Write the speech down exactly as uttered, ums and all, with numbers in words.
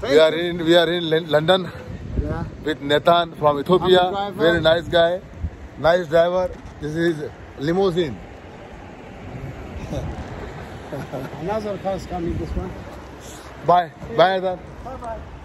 We are in we are in London Yeah. with Nathan from Ethiopia. Very nice guy, nice driver. This is limousine. Another car is coming this one. Bye, bye, Nathan. Bye bye.